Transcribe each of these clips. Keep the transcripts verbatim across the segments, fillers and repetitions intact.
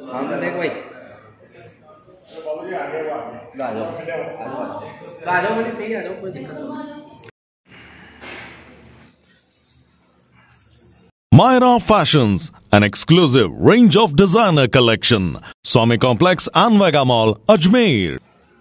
सामने देख भाई, आ जाओ आ जाओ बोली ठीक है, आ जाओ, कोई दिक्कत नहीं। Myra Fashions, an exclusive range of designer collection. Swami Complex and Vega Mall, Ajmer.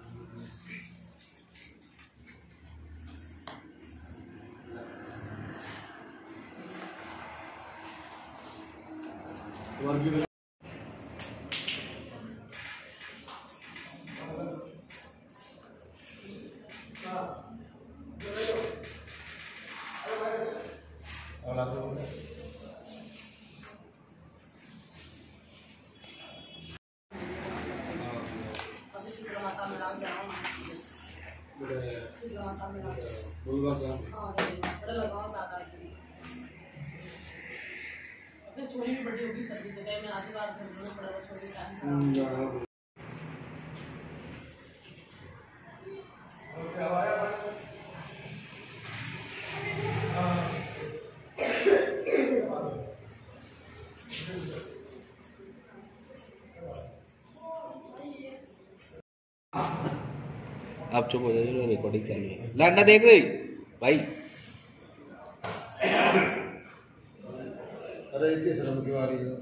चोरी भी बड़ी होगी सब्जी जगह में आधी बार घर में पड़ा छोटी टाइम। आप चुप हो जाइए, रिकॉर्डिंग चालू है। लाना देख रही भाई, अरे इतनी शर्म क्यों आ रही है?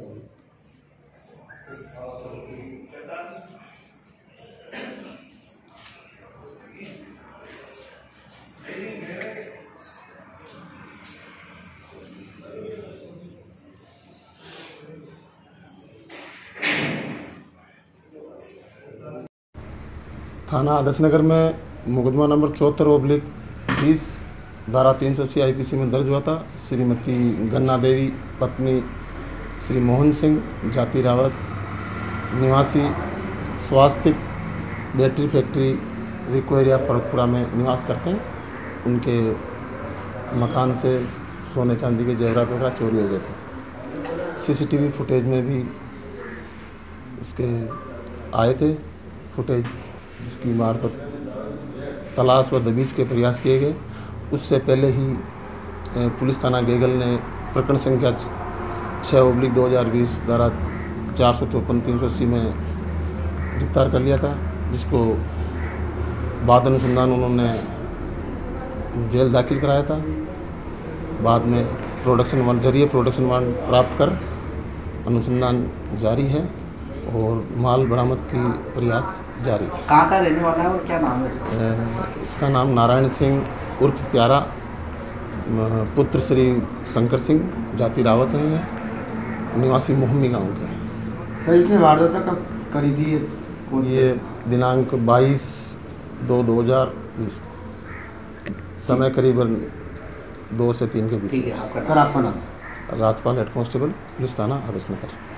थाना आदर्श नगर में मुकदमा नंबर चौहत्तर ओब्लिक बीस धारा तीन सौ अस्सी आई पी सी में दर्ज हुआ था। श्रीमती गन्ना देवी पत्नी श्री मोहन सिंह जाति रावत निवासी Swastik battery factory RIICO area Faratpura में निवास करते हैं। उनके मकान से सोने चांदी के जेवरात वगैरह चोरी हो गए थे। सीसीटीवी फुटेज में भी उसके आए थे फुटेज, जिसकी मार्फत तलाश व दबीश के प्रयास किए गए। उससे पहले ही पुलिस थाना गेगल ने प्रकरण संख्या छः ओब्लिक दो हज़ार बीस धारा चार सौ चौपन तीन सौ अस्सी में गिरफ्तार कर लिया था, जिसको बाद अनुसंधान उन्होंने जेल दाखिल कराया था। बाद में प्रोडक्शन वारंट जरिए प्रोडक्शन वारंट प्राप्त कर अनुसंधान जारी है और माल बरामद की प्रयास जारी है। कहाँ का रहने वाला है और क्या नाम है? इसका नाम नारायण सिंह उर्फ प्यारा, पुत्र श्री शंकर सिंह जाति रावत हैं, ये निवासी मोहम्मी गांव के हैं। सर इसने वारदात कब करी थी? ये दिनांक बाईस दो दो हज़ार बीस, समय करीबन दो से तीन के बीच। ठीक है, आपका सर आपका नाम? राजपाल हेड कांस्टेबल पुलिस थाना आदर्श नगर।